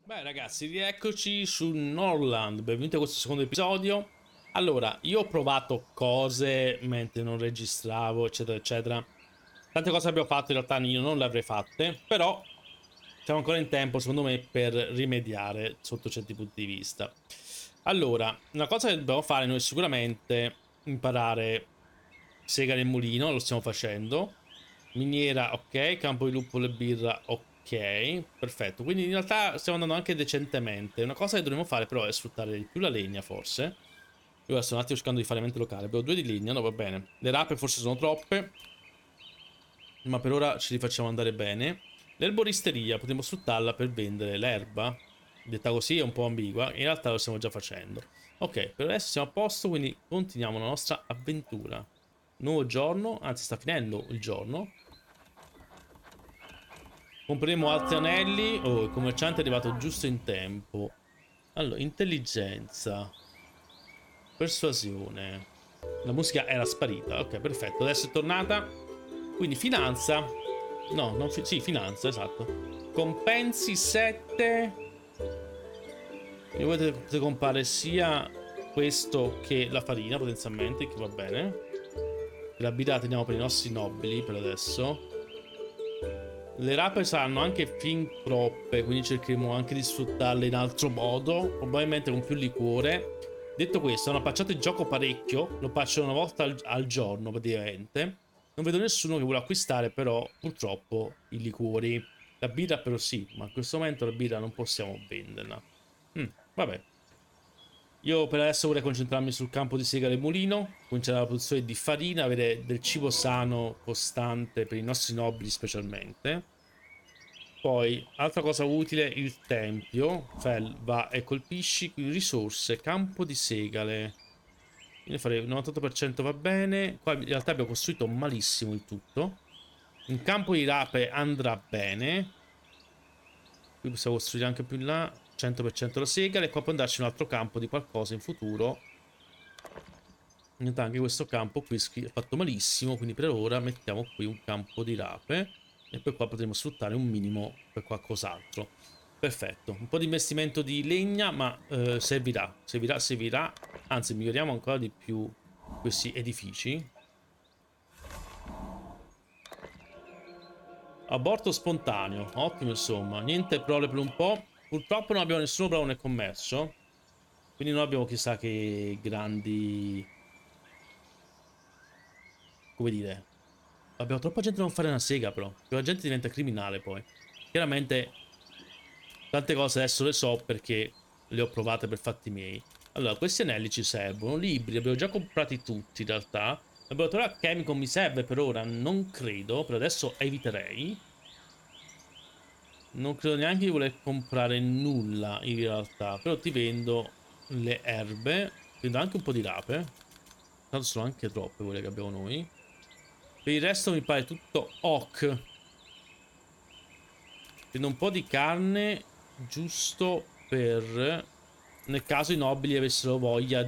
Beh ragazzi, rieccoci su Norland, benvenuti a questo secondo episodio. Allora, io ho provato cose mentre non registravo, eccetera, eccetera. Tante cose abbiamo fatto, in realtà io non le avrei fatte, però siamo ancora in tempo, secondo me, per rimediare sotto certi punti di vista. Allora, una cosa che dobbiamo fare noi sicuramente imparare sega nel mulino, lo stiamo facendo. Miniera, ok. Campo di luppolo e birra, ok. Perfetto. Quindi in realtà stiamo andando anche decentemente. Una cosa che dovremmo fare però è sfruttare di più la legna, forse. Io ora sto un attimo cercando di fare mente locale. Abbiamo due di legna, no, va bene. Le rape forse sono troppe, ma per ora ce li facciamo andare bene. L'erboristeria potremmo sfruttarla per vendere l'erba. Detta così è un po' ambigua, in realtà lo stiamo già facendo. Ok, per adesso siamo a posto, quindi continuiamo la nostra avventura. Nuovo giorno, anzi sta finendo il giorno. Compreremo altri anelli. Oh, il commerciante è arrivato giusto in tempo. Allora, intelligenza. Persuasione. La musica era sparita. Ok, perfetto. Adesso è tornata. Quindi finanza. No, non sì, finanza, esatto. Compensi 7. E voi potete comprare sia questo che la farina, potenzialmente, che va bene. E la birra la teniamo per i nostri nobili, per adesso. Le rape saranno anche fin troppe, quindi cercheremo anche di sfruttarle in altro modo, probabilmente con più liquore. Detto questo, hanno pacciato il gioco parecchio, lo pacciano una volta al giorno praticamente. Non vedo nessuno che vuole acquistare però purtroppo i liquori. La birra però sì, ma in questo momento la birra non possiamo venderla. Vabbè. Io per adesso vorrei concentrarmi sul campo di sega del mulino, cominciare la produzione di farina, avere del cibo sano, costante per i nostri nobili specialmente. Poi, altra cosa utile, il tempio. Fel, va e colpisci, quindi risorse, campo di segale. Io ne farei il 98% va bene. Qua in realtà abbiamo costruito malissimo il tutto. Un campo di rape andrà bene. Qui possiamo costruire anche più in là. 100% la segale. E qua può andarci un altro campo di qualcosa in futuro. In realtà anche questo campo qui è fatto malissimo, quindi per ora mettiamo qui un campo di rape e poi qua potremo sfruttare un minimo per qualcos'altro. Perfetto, un po' di investimento di legna, ma servirà. Anzi, miglioriamo ancora di più questi edifici. Aborto spontaneo, ottimo insomma, niente prole per un po'. Purtroppo non abbiamo nessuno bravo nel commercio, quindi non abbiamo chissà che grandi, come dire, abbiamo troppa gente da non fare una sega, però. Che la gente diventa criminale poi. Chiaramente, tante cose adesso le so perché le ho provate per fatti miei. Allora, questi anelli ci servono. Libri, li abbiamo già comprati tutti in realtà. Laboratorio chimico mi serve per ora, non credo. Per adesso eviterei. Non credo neanche di voler comprare nulla in realtà. Però ti vendo le erbe. Vendo anche un po' di rape. Tanto sono anche troppe quelle che abbiamo noi. Per il resto mi pare tutto ok. Prendo un po' di carne giusto per nel caso i nobili avessero voglia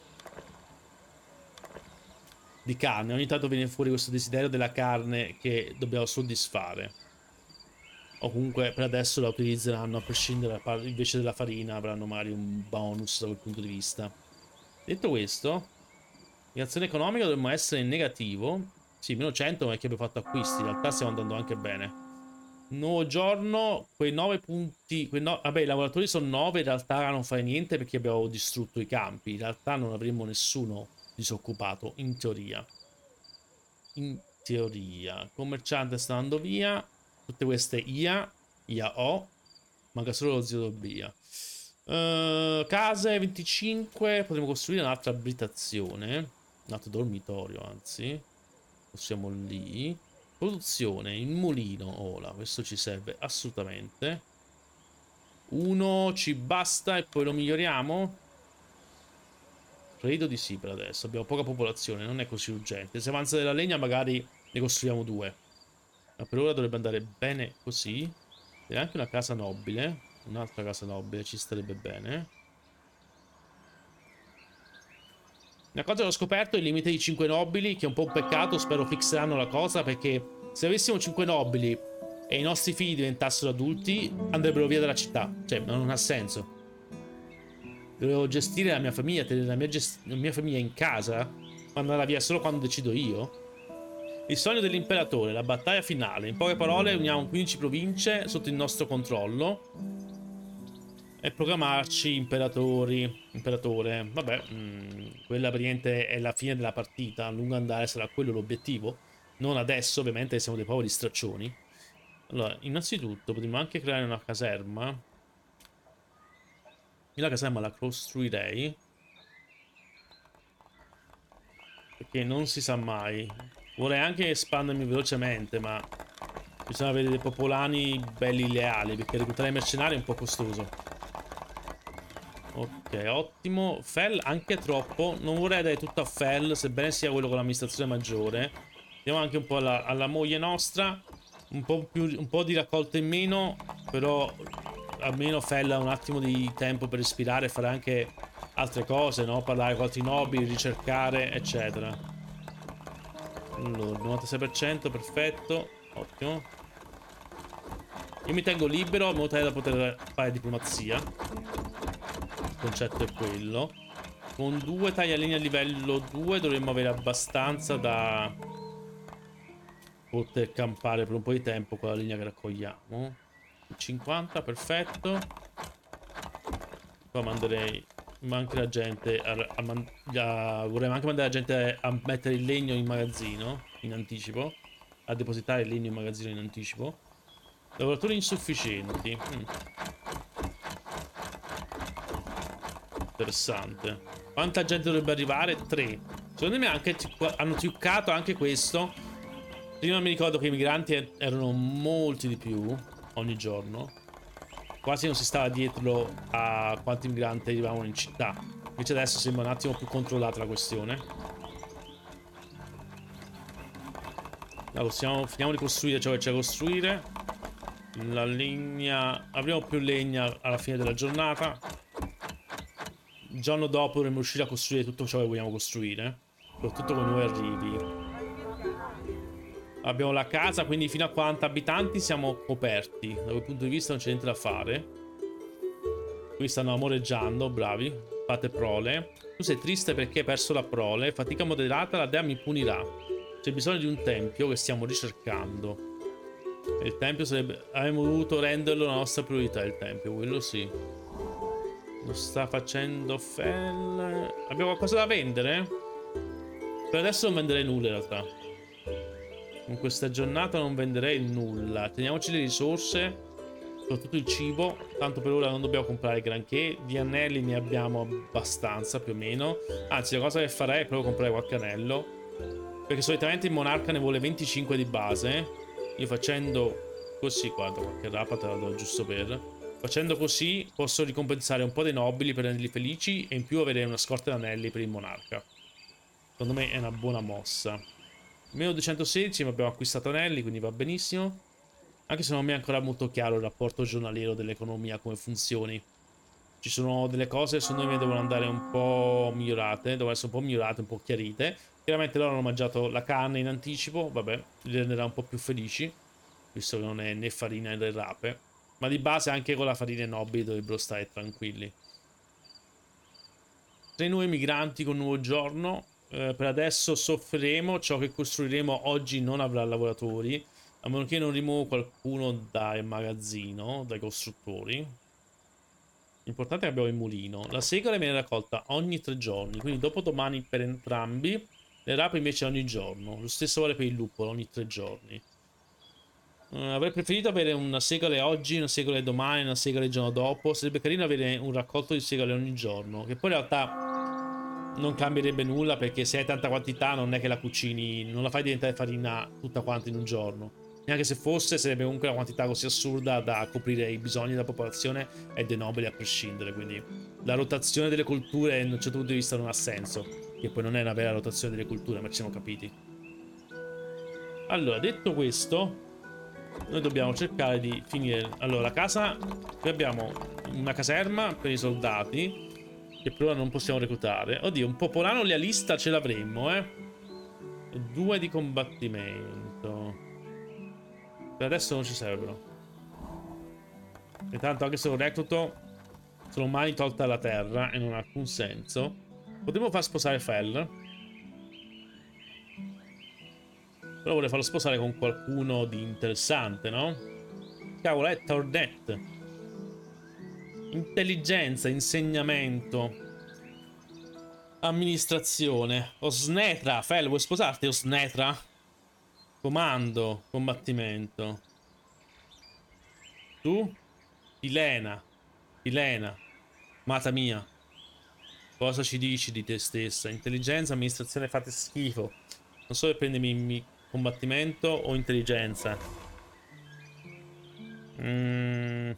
di carne. Ogni tanto viene fuori questo desiderio della carne che dobbiamo soddisfare. O comunque per adesso la utilizzeranno a prescindere invece della farina avranno magari un bonus da quel punto di vista. Detto questo, in azione economica dovremmo essere in negativo. Sì, meno 100 ma è che abbiamo fatto acquisti. In realtà stiamo andando anche bene. Nuovo giorno, quei 9 punti. Vabbè, i lavoratori sono 9. In realtà non fare niente perché abbiamo distrutto i campi. In realtà non avremmo nessuno disoccupato. In teoria. In teoria. Commerciante sta andando via. Tutte queste IA. IA O. Manca solo lo zio Tobia. Case 25. Potremmo costruire un'altra abitazione. Un altro dormitorio, anzi. Possiamo lì. Produzione, il mulino. Ora, questo ci serve assolutamente. Uno ci basta e poi lo miglioriamo? Credo di sì per adesso. Abbiamo poca popolazione, non è così urgente. Se avanza della legna magari ne costruiamo due. Ma per ora dovrebbe andare bene così. E anche una casa nobile. Un'altra casa nobile ci starebbe bene. Una cosa che ho scoperto è il limite di 5 nobili, che è un po' un peccato. Spero fixeranno la cosa perché se avessimo 5 nobili e i nostri figli diventassero adulti, andrebbero via dalla città. Cioè, non ha senso. Dovevo gestire la mia famiglia, tenere la mia famiglia in casa, mandarla via solo quando decido io. Il sogno dell'imperatore, la battaglia finale. In poche parole, uniamo 15 province sotto il nostro controllo e proclamarci imperatore. Vabbè, quella praticamente è la fine della partita. A lungo andare sarà quello l'obiettivo. Non adesso, ovviamente, siamo dei poveri straccioni. Allora, innanzitutto potremmo anche creare una caserma. Io la caserma la costruirei, perché non si sa mai. Vorrei anche espandermi velocemente, ma bisogna avere dei popolani belli leali, perché reclutare mercenari è un po' costoso. Ok, ottimo. Fell anche troppo. Non vorrei dare tutto a Fell, sebbene sia quello con l'amministrazione maggiore. Diamo anche un po' alla moglie nostra. Un po' di raccolta in meno, però almeno Fell ha un attimo di tempo per respirare e fare anche altre cose, no? Parlare con altri nobili, ricercare, eccetera. Allora, 96%, perfetto. Ottimo. Io mi tengo libero in modo tale da poter fare diplomazia. Il concetto è quello. Con 2 taglialegna a livello 2 dovremmo avere abbastanza da poter campare per un po' di tempo con la linea che raccogliamo. 50, perfetto. Qua manderei anche la gente vorrei anche mandare la gente a mettere il legno in magazzino in anticipo, a depositare il legno in magazzino in anticipo. Lavoratori insufficienti. Interessante. Quanta gente dovrebbe arrivare? 3. Secondo me hanno truccato anche questo. Prima mi ricordo che i migranti erano molti di più ogni giorno. Quasi non si stava dietro a quanti migranti arrivavano in città. Invece adesso sembra un attimo più controllata la questione. Allora, finiamo di costruire ciò che c'è da costruire. La legna... Avremo più legna alla fine della giornata. Il giorno dopo dovremo riuscire a costruire tutto ciò che vogliamo costruire. Soprattutto con nuovi arrivi. Abbiamo la casa, quindi fino a 40 abitanti siamo coperti. Da quel punto di vista non c'è niente da fare. Qui stanno amoreggiando, bravi. Fate prole. Tu sei triste perché hai perso la prole. Fatica moderata, la dea mi punirà. C'è bisogno di un tempio che stiamo ricercando. E il tempio sarebbe... Avremmo voluto renderlo la nostra priorità, il tempio, quello sì. Lo sta facendo Fell. Abbiamo qualcosa da vendere? Per adesso non venderei nulla in realtà. In questa giornata non venderei nulla. Teniamoci le risorse, soprattutto il cibo. Tanto per ora non dobbiamo comprare granché. Di anelli ne abbiamo abbastanza, più o meno. Anzi, la cosa che farei è proprio comprare qualche anello, perché solitamente il monarca ne vuole 25 di base. Io facendo così, guarda, qualche rapa te la do giusto per... Facendo così posso ricompensare un po' dei nobili per renderli felici e in più avere una scorta di anelli per il monarca. Secondo me è una buona mossa. Meno 216, ma abbiamo acquistato anelli, quindi va benissimo. Anche se non mi è ancora molto chiaro il rapporto giornaliero dell'economia, come funzioni. Ci sono delle cose che secondo me devono andare un po' migliorate, devono essere un po' migliorate, un po' chiarite. Chiaramente loro hanno mangiato la carne in anticipo, vabbè, li renderà un po' più felici, visto che non è né farina né rape. Ma di base anche con la farina nobili dovrebbero stare tranquilli. 3 nuovi migranti con nuovo giorno. Per adesso soffriremo. Ciò che costruiremo oggi non avrà lavoratori, a meno che non rimuovo qualcuno dal magazzino, dai costruttori. L'importante è che abbiamo il mulino. La segola viene raccolta ogni 3 giorni, quindi dopo domani per entrambi. Le rape invece ogni giorno. Lo stesso vale per il luppolo, ogni 3 giorni. Avrei preferito avere una segole oggi, una segole domani, una segole il giorno dopo. Sarebbe carino avere un raccolto di segole ogni giorno, che poi in realtà non cambierebbe nulla, perché se hai tanta quantità non è che la cucini, non la fai diventare farina tutta quanta in un giorno. Neanche se fosse, sarebbe comunque una quantità così assurda da coprire i bisogni della popolazione e dei nobili a prescindere. Quindi la rotazione delle colture da un certo punto di vista non ha senso, che poi non è una vera rotazione delle culture, ma ci siamo capiti. Allora, detto questo, noi dobbiamo cercare di finire. Allora, la casa... Qui abbiamo una caserma per i soldati, che per ora non possiamo reclutare. Oddio, un popolano lealista ce l'avremmo, 2 di combattimento. Per adesso non ci serve però. Intanto anche se lo recluto, sono mani tolte dalla terra e non ha alcun senso. Potremmo far sposare Fel. Però vorrei farlo sposare con qualcuno di interessante, no? Cavolo, è Tornet. Intelligenza, insegnamento, amministrazione. Osnetra, Fel, vuoi sposarti, Osnetra? Comando, combattimento. Tu? Ilena. Ilena. Mata mia. Cosa ci dici di te stessa? Intelligenza, amministrazione, fate schifo. Non so se prendermi combattimento o intelligenza. Mm.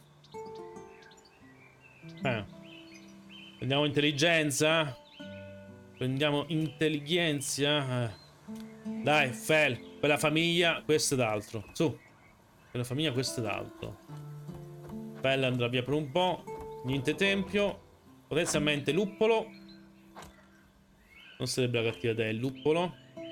Prendiamo intelligenza. Prendiamo intelligenza. Dai, Fel, per la famiglia, questo ed altro. Su, per la famiglia, questo ed altro. Fel andrà via per un po'. Niente tempio. Potenzialmente luppolo. Non sarebbe la cattiva idea il luppolo.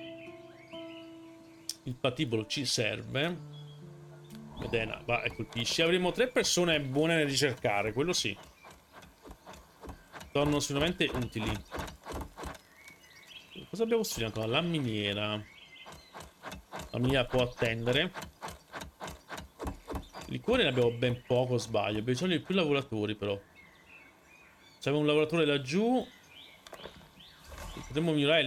Il patibolo ci serve. Medena, va e colpisci. Avremo 3 persone buone nel ricercare, quello sì. Tornano sicuramente utili. Cosa abbiamo costruito ancora? La miniera. La miniera può attendere. Liquore ne abbiamo ben poco, sbaglio. Abbiamo bisogno di più lavoratori, però. C'è un lavoratore laggiù. Potremmo migliorare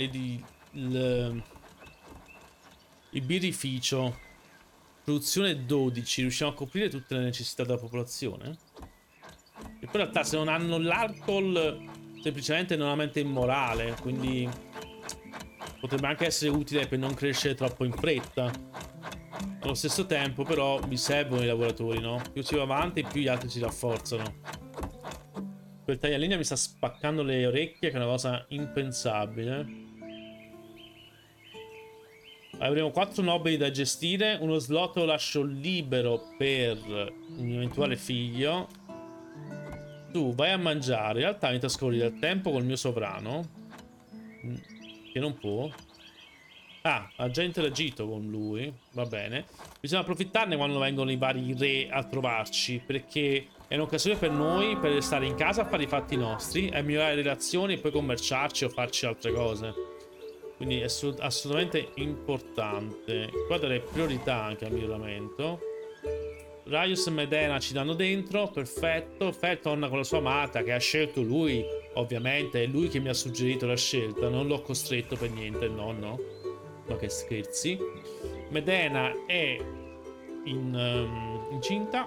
il birrificio. Produzione 12. Riusciamo a coprire tutte le necessità della popolazione? E poi in realtà se non hanno l'alcol, semplicemente non ha mente immorale. Quindi potrebbe anche essere utile per non crescere troppo in fretta. Allo stesso tempo però mi servono i lavoratori, no? Più si va avanti più gli altri si rafforzano. Quel taglialegna mi sta spaccando le orecchie, che è una cosa impensabile. Avremo 4 nobili da gestire. Uno slot lo lascio libero per un eventuale figlio. Tu vai a mangiare. In realtà mi trascorri del tempo col mio sovrano, che non può. Ah, ha già interagito con lui. Va bene. Bisogna approfittarne quando vengono i vari re a trovarci, perché è un'occasione per noi per restare in casa a fare i fatti nostri, a migliorare le relazioni e poi commerciarci o farci altre cose. Quindi è assolutamente importante. Qua darei priorità anche al miglioramento. Raius e Medena ci danno dentro. Perfetto. Fel torna con la sua amata che ha scelto lui. Ovviamente è lui che mi ha suggerito la scelta. Non l'ho costretto per niente. No, no. Ma che scherzi. Medena è incinta.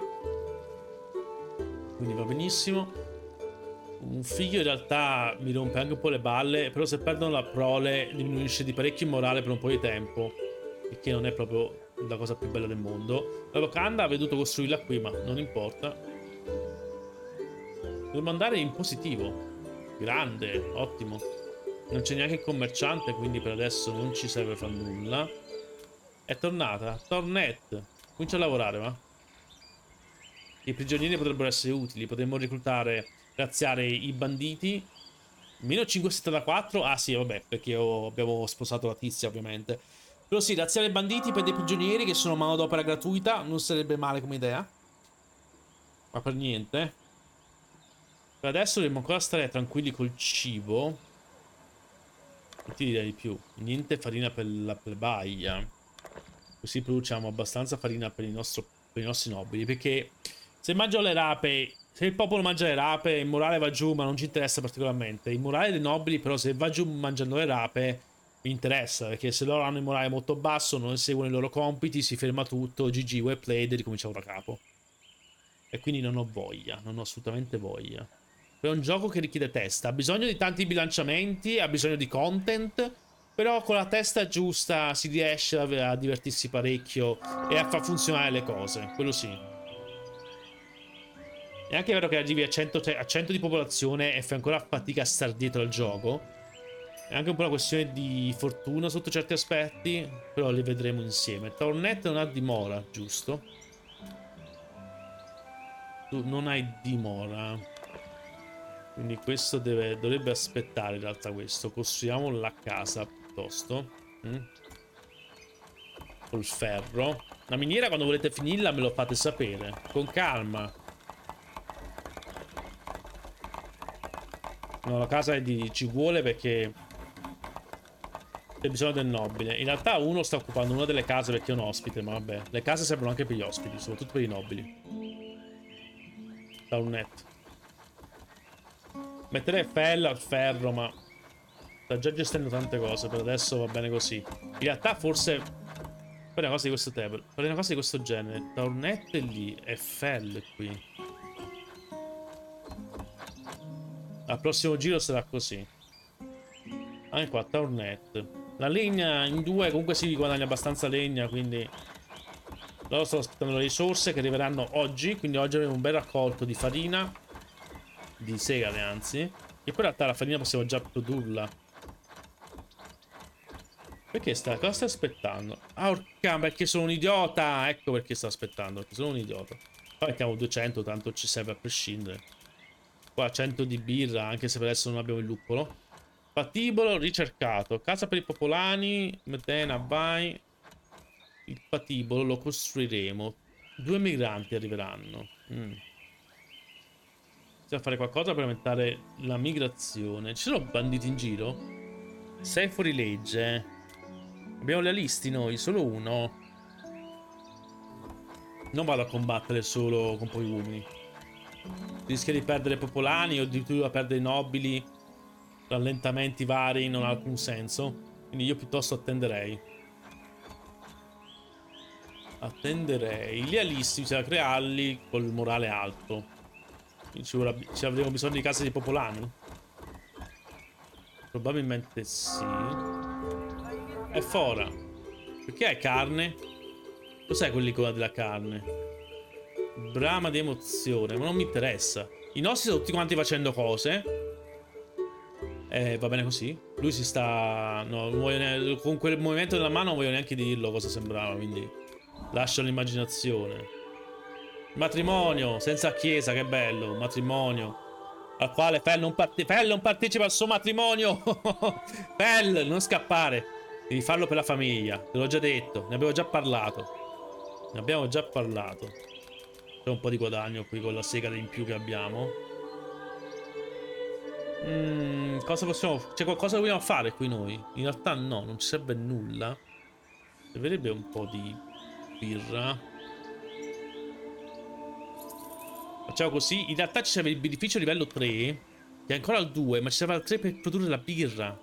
Quindi va benissimo. Un figlio in realtà mi rompe anche un po' le balle. Però se perdono la prole diminuisce di parecchio il morale per un po' di tempo. Il che non è proprio la cosa più bella del mondo. La locanda ha veduto costruirla qui, ma non importa. Dobbiamo andare in positivo. Grande, ottimo. Non c'è neanche il commerciante, quindi per adesso non ci serve fare nulla. È tornata. Tornet. Comincia a lavorare, va. I prigionieri potrebbero essere utili. Potremmo reclutare, razziare i banditi. Meno 574. Ah sì, vabbè, perché abbiamo sposato la tizia, ovviamente. Però sì, razziare i banditi per dei prigionieri che sono manodopera gratuita non sarebbe male come idea. Ma per niente. Per adesso dobbiamo ancora stare tranquilli col cibo. E ti direi di più. Niente farina per la plebaglia. Così produciamo abbastanza farina per i nostri nobili. Perché se mangiano le rape, se il popolo mangia le rape, il morale va giù, ma non ci interessa particolarmente. Il morale dei nobili, però, se va giù mangiando le rape, mi interessa. Perché se loro hanno il morale molto basso, non seguono i loro compiti, si ferma tutto, GG, well played, e ricominciamo da capo. E quindi non ho voglia, non ho assolutamente voglia. È un gioco che richiede testa, ha bisogno di tanti bilanciamenti, ha bisogno di content, però con la testa giusta si riesce a divertirsi parecchio e a far funzionare le cose, quello sì. È anche vero che arrivi a 100 di popolazione e fai ancora fatica a star dietro al gioco. È anche un po' una questione di fortuna sotto certi aspetti, però li vedremo insieme. Tornet non ha dimora, giusto? Tu non hai dimora. Quindi questo dovrebbe aspettare in realtà questo. Costruiamo la casa piuttosto. Col ferro. La miniera, quando volete finirla, me lo fate sapere. Con calma. No, la casa ci vuole perché c'è bisogno del nobile. In realtà uno sta occupando una delle case perché è un ospite, ma vabbè. Le case servono anche per gli ospiti, soprattutto per i nobili. Da un net. Metterei Fell al ferro, ma sta già gestendo tante cose. Per adesso va bene così. In realtà forse fare una cosa di questo tipo. Fare una cosa di questo genere. Taurnet è lì e Fell qui. Al prossimo giro sarà così. Anche qua, Taurnet. La legna in due comunque si guadagna abbastanza legna, quindi loro stanno aspettando le risorse che arriveranno oggi. Quindi oggi abbiamo un bel raccolto di farina. Di segale, anzi. E poi in realtà la farina possiamo già produrla. Perché cosa stai aspettando? Ah, orca, perché sono un idiota. Ecco perché sto aspettando, perché sono un idiota. Poi mettiamo 200, tanto ci serve a prescindere. Qua 100 di birra, anche se per adesso non abbiamo il luppolo. Patibolo ricercato. Casa per i popolani. Medena, vai. Il patibolo lo costruiremo. 2 migranti arriveranno. Bisogna fare qualcosa per aumentare la migrazione. Ci sono banditi in giro? Sei fuori legge. Abbiamo realisti noi, solo uno. Non vado a combattere solo con pochi uomini. Rischia di perdere popolani o addirittura perdere nobili. Rallentamenti vari non ha alcun senso. Quindi io piuttosto attenderei. Attenderei. Gli alisti bisogna crearli col morale alto. Quindi ci avremo bisogno di case di popolani? Probabilmente sì. È fora. Perché è carne? Cos'è quell'icona della carne? Brama di emozione. Ma non mi interessa. I nostri sono tutti quanti facendo cose. Va bene così. Lui si sta... No, non voglio con quel movimento della mano non voglio neanche dirlo cosa sembrava, quindi lascio l'immaginazione. Matrimonio, senza chiesa, che bello. Matrimonio. Al quale Fell non partecipa al suo matrimonio. Fell, non scappare. Devi farlo per la famiglia. Te l'ho già detto. Ne abbiamo già parlato. Ne abbiamo già parlato. C'è un po' di guadagno qui con la sega in più che abbiamo. Cosa possiamo... C'è qualcosa che vogliamo fare qui noi? In realtà no, non ci serve nulla. Servirebbe un po' di birra. Facciamo così. In realtà ci serve il birrificio livello 3, che è ancora al 2, ma ci serve al 3 per produrre la birra.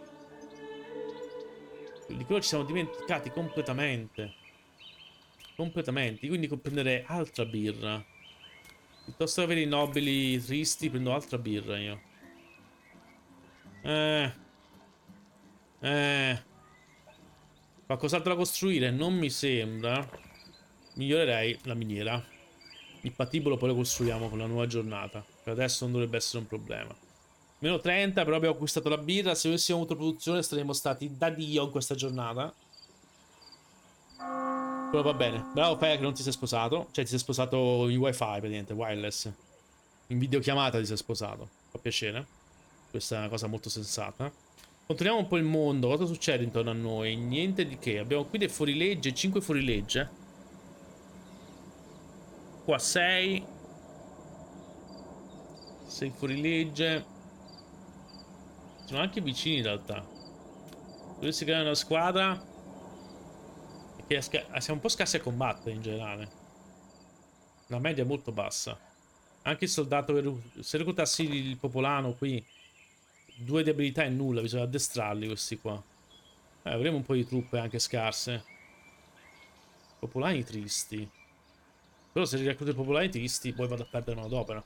Di quello ci siamo dimenticati completamente. Completamente. Quindi prenderei altra birra. Piuttosto che avere i nobili tristi, prendo altra birra io. Qualcos'altro da costruire? Non mi sembra. Migliorerei la miniera. Il patibolo poi lo costruiamo con la nuova giornata. Per adesso non dovrebbe essere un problema. Meno 30, però abbiamo acquistato la birra. Se avessimo avuto produzione saremmo stati da Dio in questa giornata. Però va bene. Bravo Fai che non ti sei sposato. Cioè ti sei sposato in wifi praticamente, wireless. In videochiamata ti sei sposato. Fa piacere. Questa è una cosa molto sensata. Controlliamo un po' il mondo. Cosa succede intorno a noi? Niente di che. Abbiamo qui dei fuorilegge, 5 fuorilegge. Qua 6. 6 fuorilegge. Sono anche vicini in realtà. Dovessi creare una squadra. Perché siamo un po' scarsi a combattere in generale. La media è molto bassa. Anche il soldato, se reclutassi il popolano qui, 2 di abilità e nulla, bisogna addestrarli questi qua. Avremo un po' di truppe anche scarse. Popolani tristi. Però se recluto i popolani tristi, poi vado a perdere manodopera.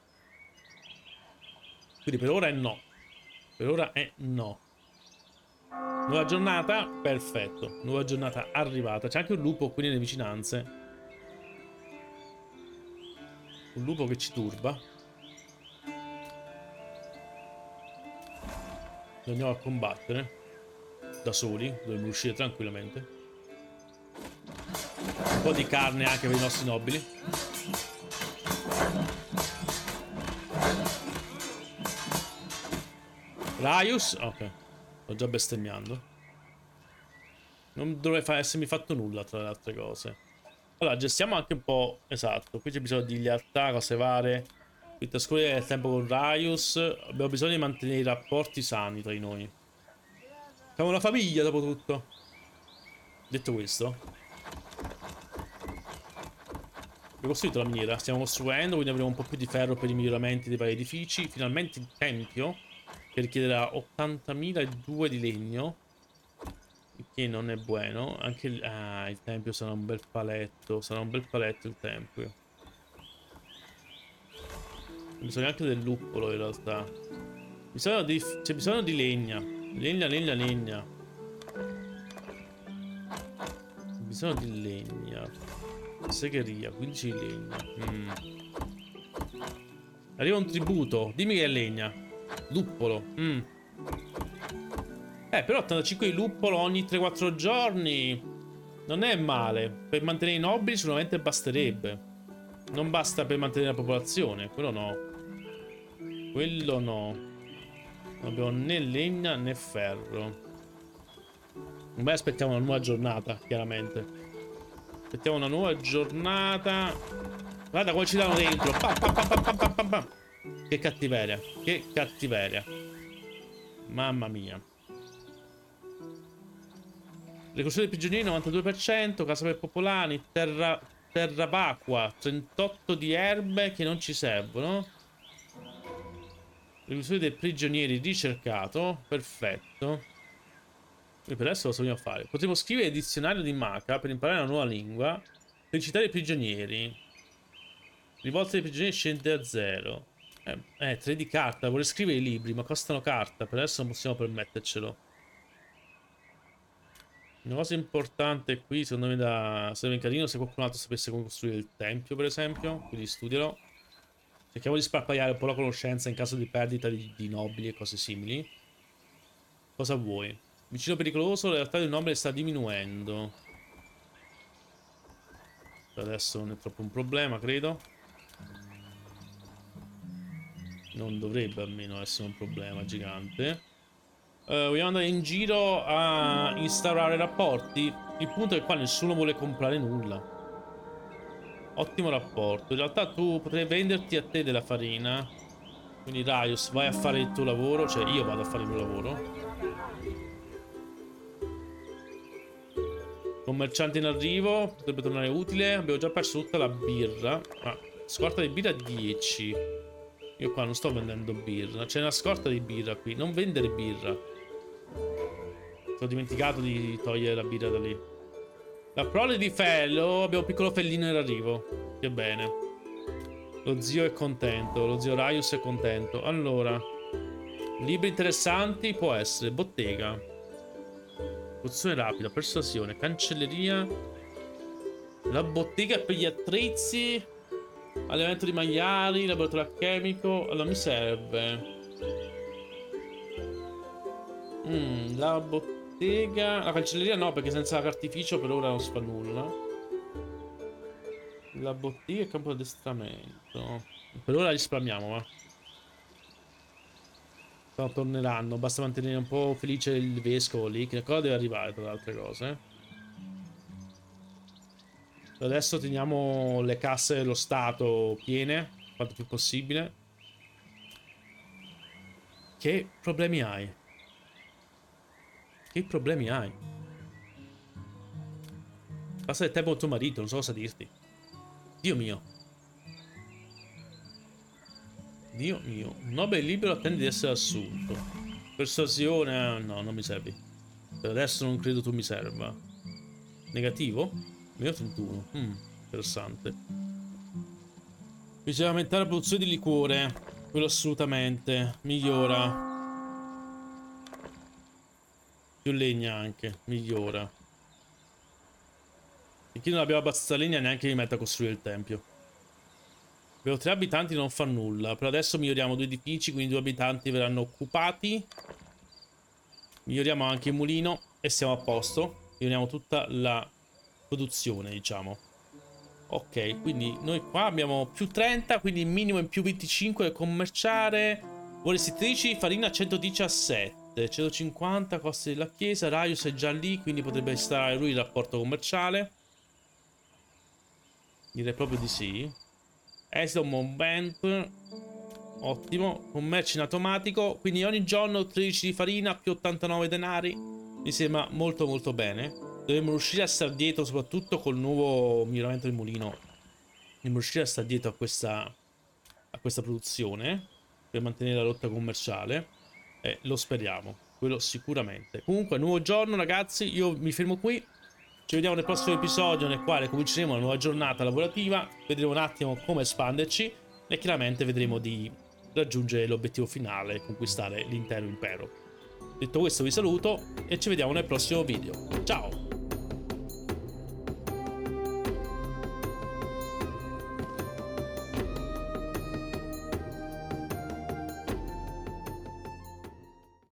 Quindi per ora è no. Per ora è no. Nuova giornata, perfetto. Nuova giornata arrivata. C'è anche un lupo qui nelle vicinanze. Un lupo che ci turba. Lo andiamo a combattere. Da soli, dovremmo uscire tranquillamente. Un po' di carne anche per i nostri nobili. Raius, ok. Sto già bestemmiando. Non dovrei essermi fatto nulla tra le altre cose. Allora, gestiamo anche un po'. Esatto, qui c'è bisogno di lealtà, cose varie. Qui trascorrere il tempo con Raius. Abbiamo bisogno di mantenere i rapporti sani tra di noi. Siamo una famiglia, dopo tutto. Detto questo, abbiamo costruito la miniera. Stiamo costruendo, quindi avremo un po' più di ferro per i miglioramenti dei vari edifici. Finalmente il tempio, che richiederà 80.002 di legno. Il che non è buono. Anche il tempio sarà un bel paletto. Sarà un bel paletto il tempio. Bisogna anche del luppolo in realtà. C'è bisogno di legna. Legna, legna, legna. Bisogno di legna. Segheria, 15 di legna. Arriva un tributo. Dimmi che è legna. Luppolo. Però 85 di luppolo ogni 3-4 giorni non è male. Per mantenere i nobili sicuramente basterebbe. Non basta per mantenere la popolazione. Quello no. Quello no. Non abbiamo né legna né ferro. Beh, aspettiamo una nuova giornata, chiaramente. Aspettiamo una nuova giornata. Guarda come ci danno dentro. Pam, pam, pam, pam, pam, pam, pam. Che cattiveria. Che cattiveria. Mamma mia. Le costruzioni dei prigionieri 92%. Casa per popolani. Terra vacua. 38 di erbe che non ci servono. Le costruzioni dei prigionieri ricercato. Perfetto. E per adesso cosa vogliamo fare? Potremmo scrivere il dizionario di Maca per imparare una nuova lingua. Felicitare i prigionieri. Rivolta dei prigionieri scende a 0. 3 di carta. Vorrei scrivere i libri, ma costano carta. Per adesso non possiamo permettercelo. Una cosa importante qui, secondo me, sarebbe carino se qualcun altro sapesse come costruire il tempio, per esempio. Quindi studierò. Cerchiamo di sparpagliare un po' la conoscenza in caso di perdita di nobili e cose simili. Cosa vuoi? Vicino pericoloso, la realtà del nobile sta diminuendo. Adesso non è troppo un problema, credo. Non dovrebbe almeno essere un problema gigante. Vogliamo andare in giro a instaurare rapporti. Il punto è che qua nessuno vuole comprare nulla. Ottimo rapporto. In realtà tu potrei venderti a te della farina. Quindi Raius, vai a fare il tuo lavoro. Cioè io vado a fare il mio lavoro. Commerciante in arrivo. Potrebbe tornare utile. Abbiamo già perso tutta la birra. Scorta di birra 10. Io qua non sto vendendo birra. C'è una scorta di birra qui. Non vendere birra. Ho dimenticato di togliere la birra da lì. La prole di Fello. Abbiamo un piccolo fellino in arrivo. Che bene. Lo zio è contento. Lo zio Raius è contento. Allora, libri interessanti può essere bottega, produzione rapida, persuasione, cancelleria. La bottega per gli attrezzi, allevamento di maiali, laboratorio alchemico. Allora mi serve la bottega. La cancelleria no, perché senza cartificio per ora non si fa nulla. La bottega e campo di addestramento. Per ora risparmiamo, va. No, torneranno. Basta mantenere un po' felice il vescovo lì, che ancora deve arrivare tra le altre cose. Adesso teniamo le casse dello Stato piene, quanto più possibile. Che problemi hai? Che problemi hai? Passa del tempo con tuo marito, non so cosa dirti. Dio mio. Dio mio. Un nobile libero attende di essere assunto. Persuasione. No, non mi servi. Per adesso non credo tu mi serva. Negativo? Meno 31. Interessante. Bisogna aumentare la produzione di liquore. Quello assolutamente. Migliora. Più legna anche. Migliora. Finché non abbiamo abbastanza legna neanche mi metto a costruire il tempio. Abbiamo 3 abitanti, non fa nulla. Per adesso miglioriamo 2 edifici, quindi 2 abitanti verranno occupati. Miglioriamo anche il mulino e siamo a posto. Miglioriamo tutta la produzione, diciamo. Ok, quindi noi qua abbiamo più 30, quindi il minimo in più 25 da commerciare. Ore settrici, farina 117, 150, costi della chiesa. Raius è già lì, quindi potrebbe instaurare lui il rapporto commerciale. Direi proprio di sì. Esito Moment. Ottimo. Commercio in automatico. Quindi ogni giorno 13 di farina più 89 denari. Mi sembra molto molto bene. Dovremmo riuscire a stare dietro, soprattutto col nuovo miglioramento del mulino. Dovremmo riuscire a stare dietro a questa produzione per mantenere la rotta commerciale. E lo speriamo. Quello sicuramente. Comunque, nuovo giorno, ragazzi. Io mi fermo qui. Ci vediamo nel prossimo episodio nel quale cominceremo una nuova giornata lavorativa, vedremo un attimo come espanderci e chiaramente vedremo di raggiungere l'obiettivo finale, conquistare l'intero impero. Detto questo vi saluto e ci vediamo nel prossimo video. Ciao!